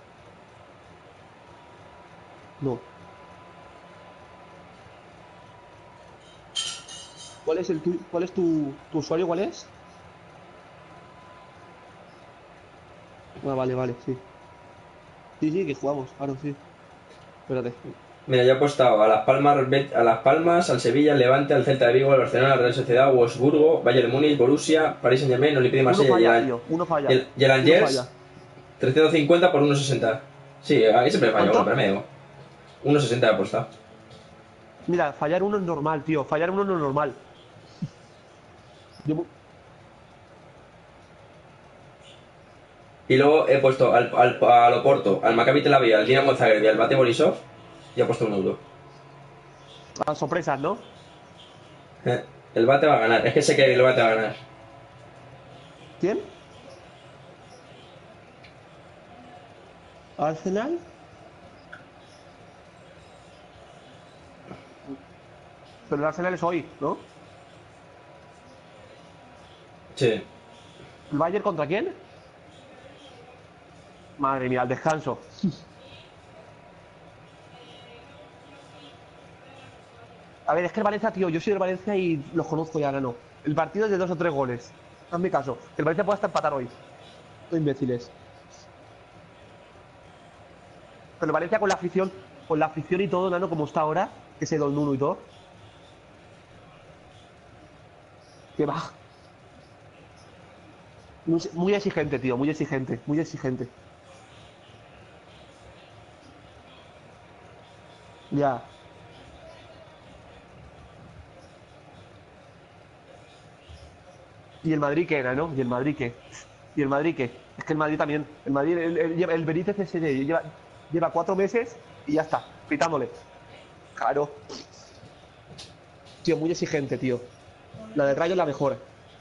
no. ¿Cuál es el tu, cuál es tu, tu usuario? ¿Cuál es? Ah, vale, vale, sí. Sí, sí, que jugamos, claro, sí. Espérate. Mira, yo he apostado a Las Palmas, a Las Palmas, al Sevilla, al Levante, al Celta de Vigo, al Barcelona, al Real Sociedad, Wolfsburgo, Bayern de Múnich, Borussia, Paris Saint-Germain, Olympique de Uno Marsella y falla, el, tío. Uno y falla. el, y el Uno falla. Angers, trescientos cincuenta por uno sesenta. Sí, ahí siempre falla uno, pero ¿Cuánto? me digo. uno sesenta he apostado. Mira, fallar uno es normal, tío. Fallar uno no es normal. Yo, Y luego he puesto al, al, al Oporto, al Maccabi Tel Aviv, al Dinamo Zagreb y al Bate Borisov y he puesto un euro. a sorpresas, ¿no? Eh, El Bate va a ganar, es que sé que el Bate va a ganar. ¿Quién? ¿Arsenal? Pero el Arsenal es hoy, ¿no? Sí. ¿El Bayern contra quién? Madre mía, al descanso. A ver, es que el Valencia, tío, yo soy del Valencia y los conozco y ahora no. El partido es de dos o tres goles. Hazme caso. Que el Valencia pueda hasta empatar hoy. No imbéciles. Pero el Valencia con la afición, con la afición y todo, nano, como está ahora, que se dos uno y todo. Que va. Muy, muy exigente, tío, muy exigente, muy exigente. Ya. ¿Y el Madrid qué era, no? ¿Y el Madrid qué? ¿Y el Madrid qué? Es que el Madrid también. El Madrid, el, el, lleva- el Benítez ese de- lleva, lleva cuatro meses y ya está, pitándole. Claro. Tío, muy exigente, tío. La del Rayo es la mejor.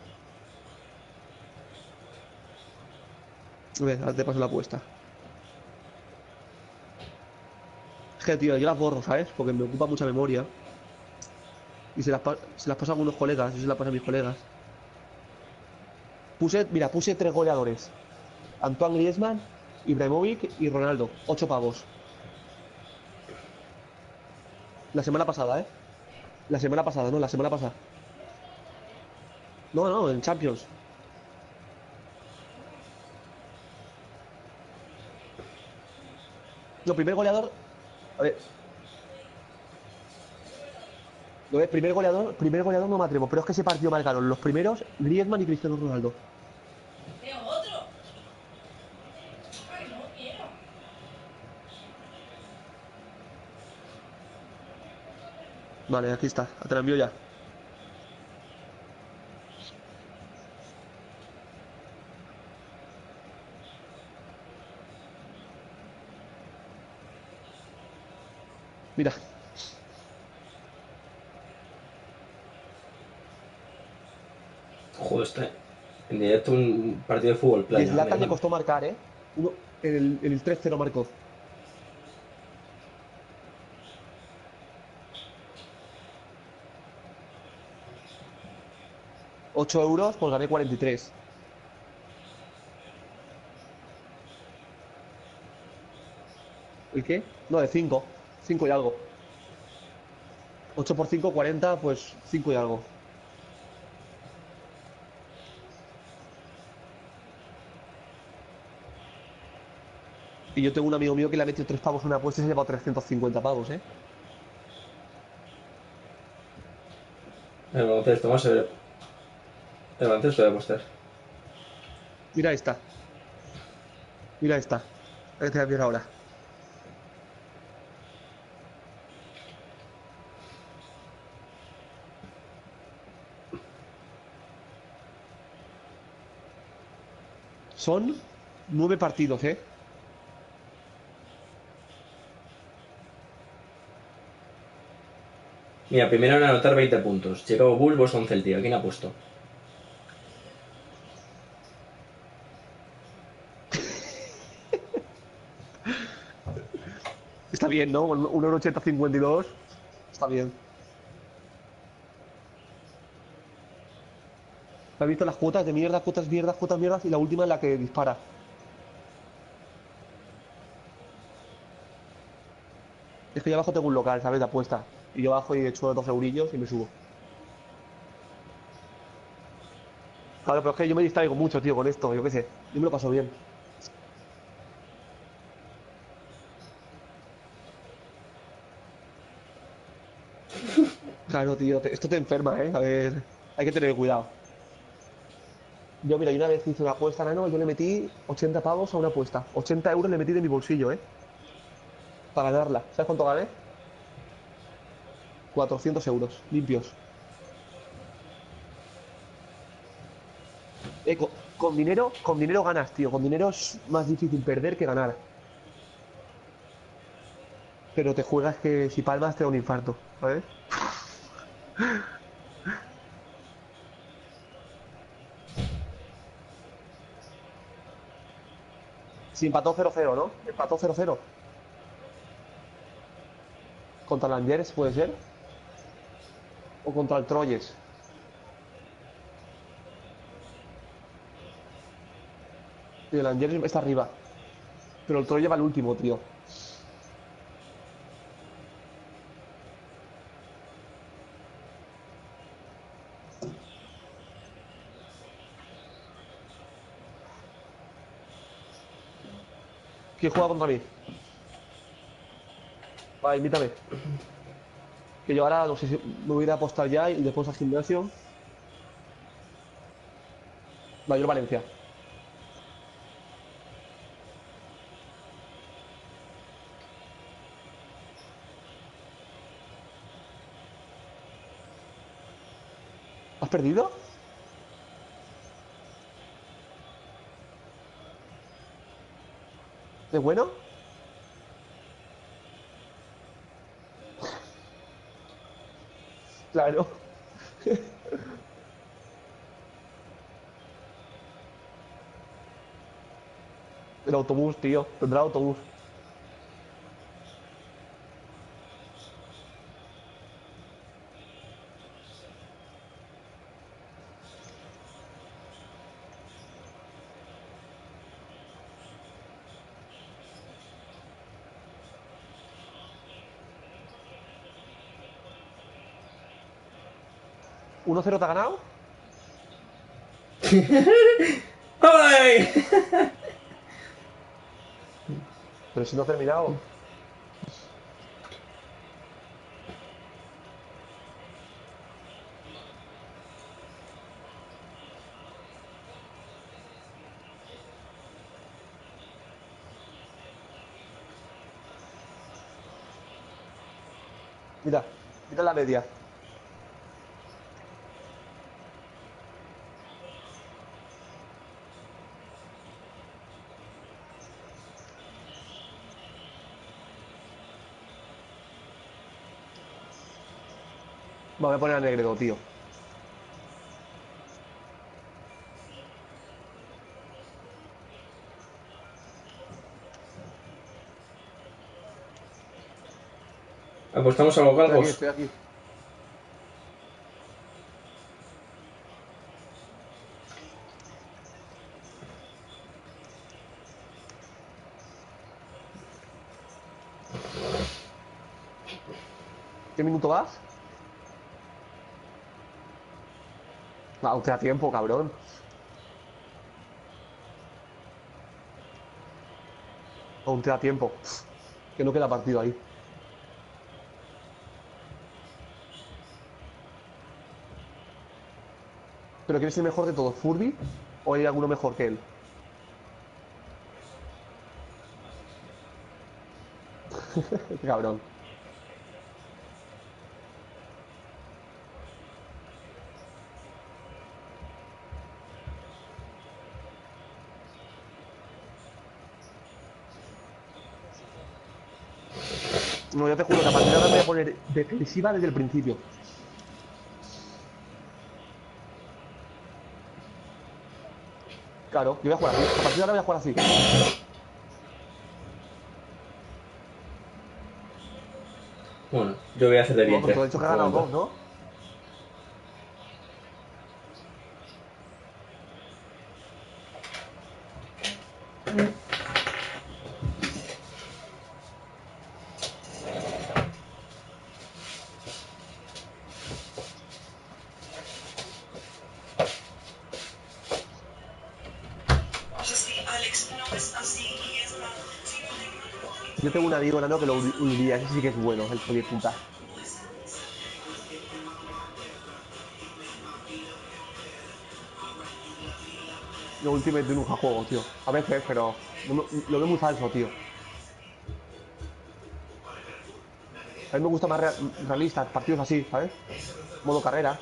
A ver, ahora te paso la apuesta. Es que, tío, yo las borro, ¿sabes? Porque me ocupa mucha memoria. Y se las, pa- se las paso a algunos colegas. Yo se las paso a mis colegas. Puse, mira, puse tres goleadores. Antoine Griezmann, Ibrahimovic y Ronaldo. Ocho pavos. La semana pasada, ¿eh? La semana pasada, no, la semana pasada. No, no, en Champions. No, primer goleador. A ver, lo ves, primer goleador, primer goleador no me atrevo, pero es que ese partido marcaron los primeros Griezmann y Cristiano Ronaldo. Vale, aquí está, te la envío ya. Mira, Joder, está en directo un partido de fútbol y playa, me Zlatan le manda. costó marcar, ¿eh? Uno, en el, en el tres cero marcó. Ocho euros, pues gané cuarenta y tres. ¿El qué? No, de cinco. Cinco y algo. Ocho por cinco, cuarenta, pues cinco y algo. Y yo tengo un amigo mío que le ha metido tres pavos en una apuesta y se ha llevado trescientos cincuenta pavos, ¿eh? El baloncesto, vamos a ver. El baloncesto de apostar. Mira esta, mira esta. A ver, te voy a enviar ahora. Son nueve partidos, ¿eh? Mira, primero en anotar veinte puntos. Chicago Bulls, Boston Celtics. ¿A quién ha puesto? Está bien, ¿no? Un euro ochenta cincuenta y dos. Está bien. ¿Has visto las cuotas de mierda, cuotas mierdas, cuotas mierdas? Y la última es la que dispara. Es que yo abajo tengo un local, ¿sabes? De apuesta. Y yo bajo y echo dos eurillos y me subo. Claro, pero es que yo me distraigo mucho, tío, con esto. Yo qué sé. Yo me lo paso bien. Claro, tío. te- esto te enferma, ¿eh? A ver. Hay que tener cuidado. Yo, mira, yo una vez hice una apuesta, nano, yo le metí ochenta pavos a una apuesta. ochenta euros le metí de mi bolsillo, ¿eh? Para ganarla. ¿Sabes cuánto gané? Cuatrocientos euros. Limpios. Eh, con, con dinero, con dinero ganas, tío. Con dinero es más difícil perder que ganar. Pero te juegas que si palmas te da un infarto, ¿sabes? Si empató cero cero, ¿no? Empató cero cero. Contra el Angers, puede ser. O contra el Troyes. Tío, el Angers está arriba. Pero el Troyes va el último, tío. ¿Quién juega contra mí? Va, invítame. Que yo ahora no sé si me voy a ir a apostar ya y después al gimnasio. Mayor Valencia. ¿Has perdido? ¿Es bueno? Claro. El autobús, tío. Tendrá autobús. ¿uno cero te ha ganado? ¡Ay! Pero si no ha terminado. Mira, mira la media. Me voy a poner a Negredo, tío. Apostamos a los Estoy aquí, galgos. estoy aquí. ¿Qué minuto vas? Ah, aún te da tiempo, cabrón. Aún te da tiempo. Que no queda partido ahí. ¿Pero quién es el mejor de todos? ¿Furby? ¿O hay alguno mejor que él? Qué cabrón. No, yo te juro que a partir de ahora me voy a poner defensiva desde el principio. Claro, yo voy a jugar así. A partir de ahora voy a jugar así. Bueno, yo voy a hacer de Bueno, pero vientre. tú has dicho que ha de ganado momento. dos, ¿no? Yo tengo un amigo enano que lo uniría. Ese sí que es bueno, el hijo de puta. Yo Ultimate nunca juego, tío. A veces, pero no me- lo veo muy falso, tío. A mí me gusta más rea- realista, partidos así, ¿sabes? Modo carrera.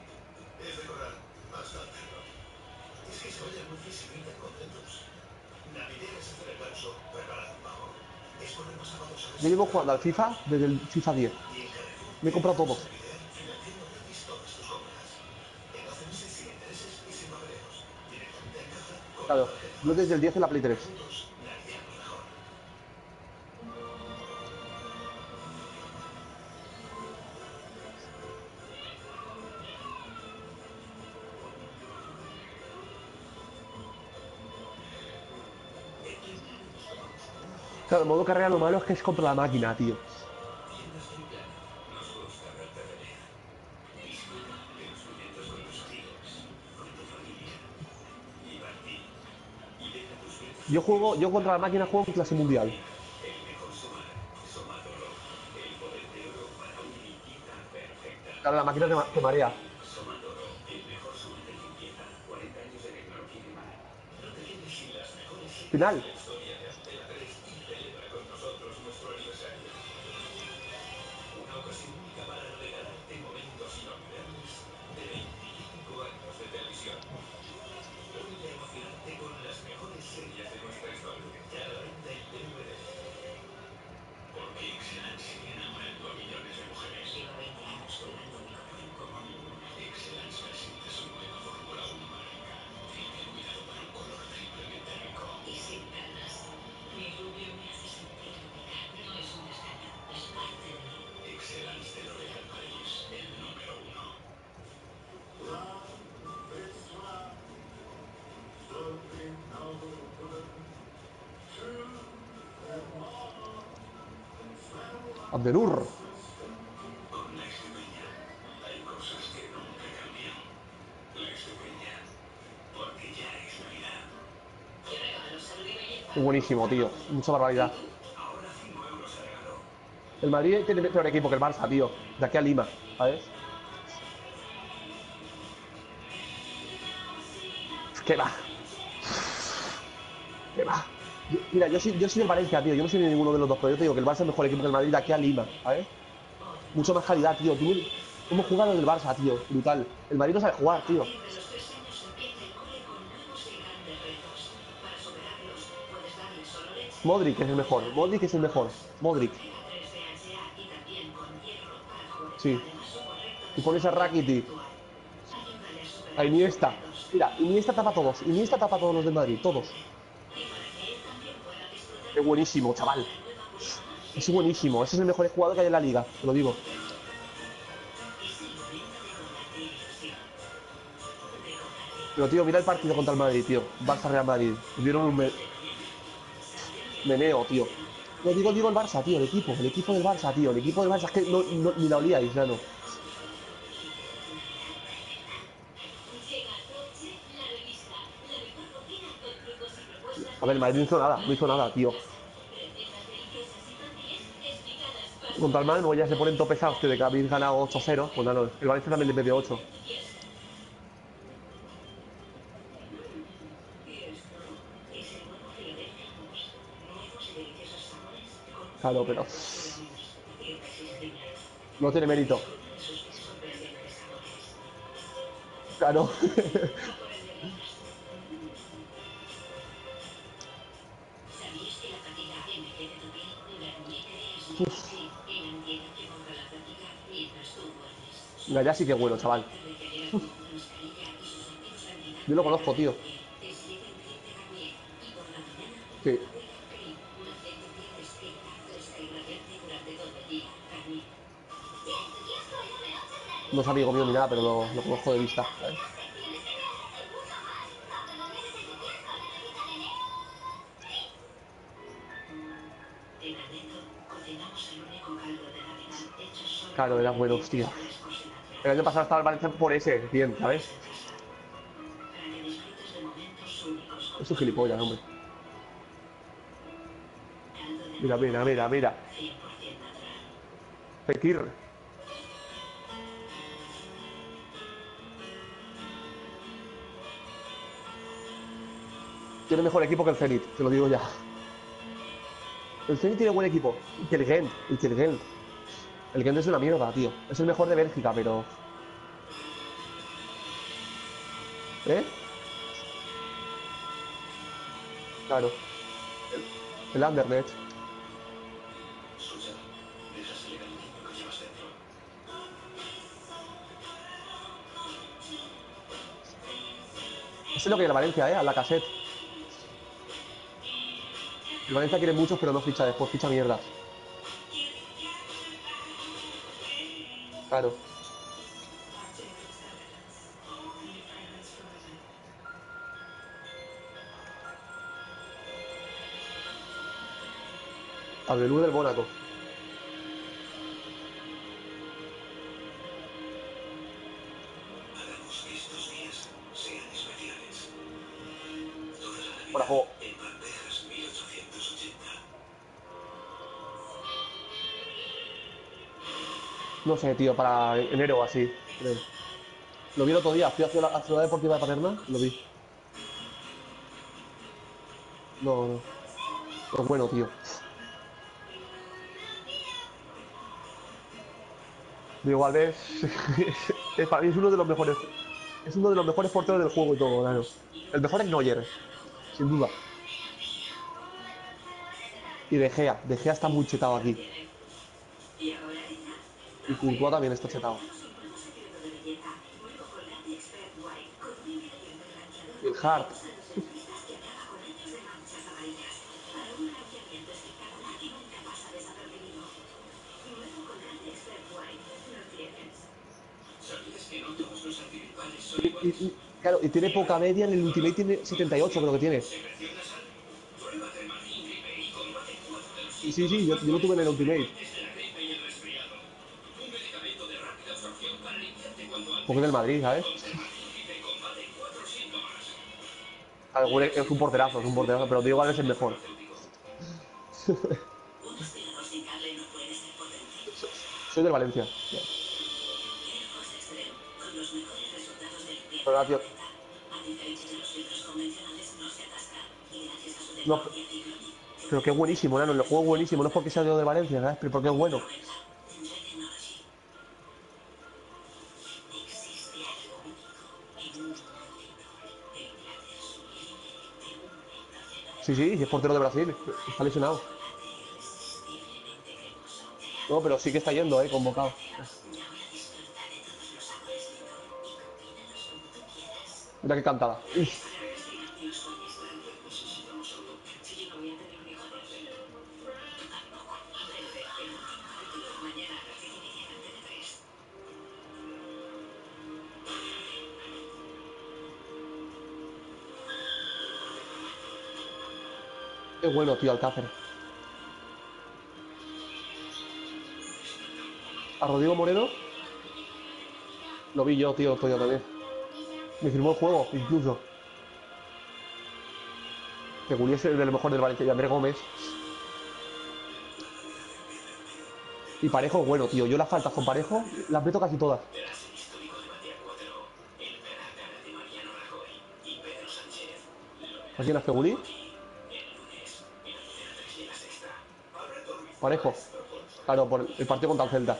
Yo llevo jugando al FIFA desde el FIFA diez. Me he comprado todos. Claro, yo desde el diez en la Play tres. Claro, el modo carrera lo malo es que es contra la máquina, tío. Yo juego, yo contra la máquina juego en clase mundial. Claro, la máquina te, ma- te marea. Final. Abdelur. Es buenísimo, tío. Mucha barbaridad. El Madrid tiene peor equipo que el Barça, tío. De aquí a Lima, ¿sabes? ¿Qué va? ¿Qué va? Yo- mira, yo soy, yo soy del Valencia, tío. Yo no soy de ninguno de los dos, pero yo te digo que el Barça es mejor equipo que el Madrid de aquí a Lima, ¿sabes? Mucho más calidad, tío. Tú, hemos jugado en el Barça, tío. Brutal. El Madrid no sabe jugar, tío. Modric es el mejor. Modric es el mejor. Modric. Sí. Y pones a Rakitic. A Iniesta. Mira, Iniesta tapa a todos. Iniesta tapa a todos los del Madrid. Todos. Qué buenísimo, chaval. Es buenísimo. Ese es el mejor jugador que hay en la liga. Te lo digo. Pero, tío, mira el partido contra el Madrid, tío. Barça Real Madrid. Tuvieron un me- meneo, tío. No digo, digo el Barça, tío. El equipo. El equipo del Barça, tío. El equipo del Barça es que no, no- ni la olíais, ya no. A ver, el Madrid no hizo nada. No hizo nada, tío. Contra el Malmo ya se ponen topezados, tío, de que habéis ganado ocho cero. Pues nada, no, el Valencia también le metió ocho. Claro, pero no tiene mérito. Claro. Mira, ya sí que bueno, chaval. Yo lo conozco, tío. Sí. No es amigo mío ni nada, pero lo, lo conozco de vista, ¿sabes? Claro, era bueno, hostia. El año pasado estaba el Valencia por ese, bien, ¿sabes? Es un gilipollas, hombre. Mira, mira, mira, mira. Fekir. Tiene mejor equipo que el Zenit, te lo digo ya. El Zenit tiene buen equipo. Y que el Gent, y que el Gent. El Gent es una mierda, tío. Es el mejor de Bélgica, pero. ¿Eh? Claro. El Anderlecht. Eso es lo que quiere el Valencia, ¿eh? A la cassette. El Valencia quiere muchos, pero no ficha después, ficha mierdas. Claro. Abdelú del Mónaco. Fuera juego. No sé, tío, para enero o así, creo. Lo vi el otro día, fui a Ciudad, a Ciudad Deportiva de Paterna, lo vi. No, no. Pues bueno, tío. Diego Alves es, es- para mí es uno de los mejores. Es uno de los mejores porteros del juego y todo, claro. El mejor es Neuer, sin duda. Y De Gea, De Gea está muy chetado aquí. Y Courtois también está chetado. Y el Hart. Y, y- y- claro, y tiene poca media, en el Ultimate tiene setenta y ocho, creo que tiene. Sí, sí, sí, yo, yo lo tuve en el Ultimate. Porque es del Madrid, ¿sabes? Claro, es un porterazo, es un porterazo, pero Diego Alves es el mejor. Soy del Valencia. Pero, tío, no, pero que es buenísimo, ¿no? El juego es buenísimo, no es porque sea de Valencia, ¿sabes? Pero porque es bueno. Sí, sí, sí, es portero de Brasil, está lesionado. No, pero sí que está yendo, ¿eh? Convocado. Mira qué cantada. Uf, qué bueno, tío, Alcácer. A Rodrigo Moreno lo vi yo, tío, otro día también. Me firmó el juego, incluso. Que Gulli es el de lo mejor del Valencia y André Gómez. Y Parejo, bueno, tío, yo las faltas con Parejo las meto casi todas. ¿A quién hace Gulli? Parejo. Claro, por el partido contra el Celta.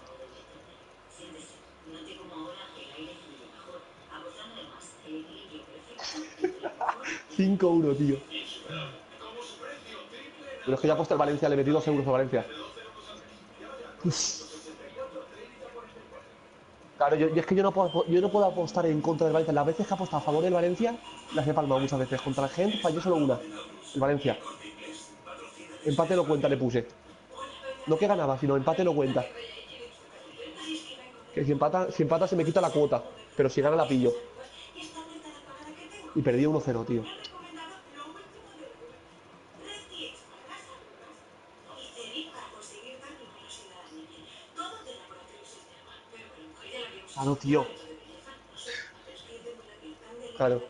cinco uno, tío. Pero es que ya ha puesto el Valencia, le metí dos euros a Valencia. Claro, yo, yo es que yo no, puedo, yo no puedo apostar en contra del Valencia. Las veces que he apostado a favor del Valencia, las he palmado muchas veces. Contra el Gent fallé solo una. El Valencia. Empate no cuenta, le puse. No que ganaba, sino empate no cuenta. Que si empata, si empata se me quita la cuota. Pero si gana la pillo. Y perdí uno cero, tío. Claro, tío. Claro.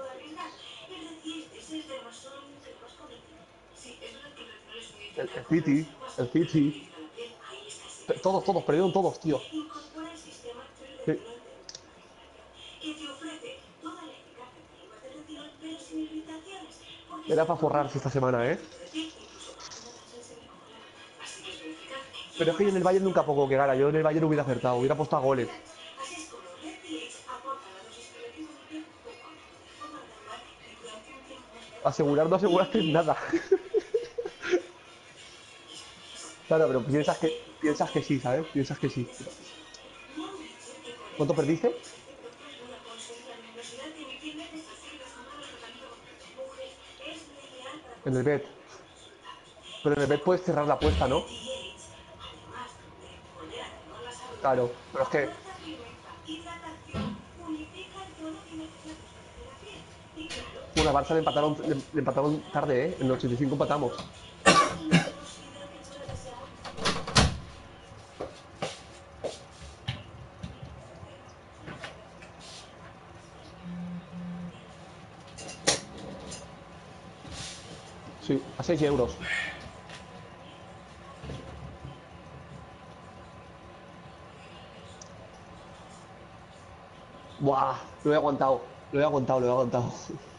El, el City, el City. Todos, todos, perdieron todos, tío. Sí. Era para forrarse esta semana, ¿eh? Pero es que yo en el Bayern nunca pongo que gana. Yo en el Bayern hubiera acertado, hubiera apostado a goles. Asegurar no aseguraste nada. Claro, pero piensas que, piensas que sí, ¿sabes? Piensas que sí. ¿Cuánto perdiste? En el bet. Pero en el bet puedes cerrar la apuesta, ¿no? Claro, pero es que. Bueno, a Barça le empataron, le, le empataron tarde, ¿eh? En el ochenta y cinco empatamos. Sí, a seis euros. Buah, lo he aguantado. Lo he aguantado, lo he aguantado.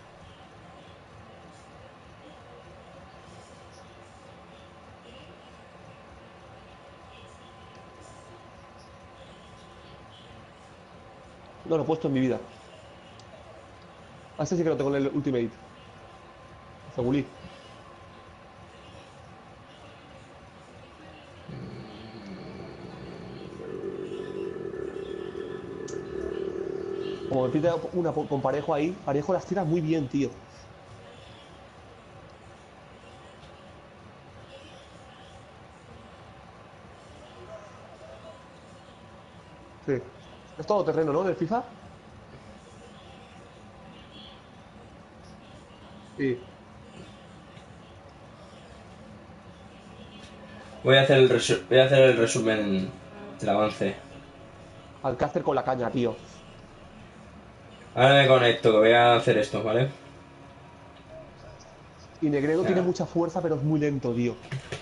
No lo he puesto en mi vida. A este sí que lo tengo en el Ultimate. Segulí. Como me pide una po- con Parejo ahí, Parejo las tira muy bien, tío. Sí. Es todo terreno, ¿no? Del FIFA. Sí. Voy a hacer el, resu- voy a hacer el resumen del avance. Alcácer con la caña, tío. Ahora me conecto, que voy a hacer esto, ¿vale? Y Negredo tiene Ya. mucha fuerza, pero es muy lento, tío.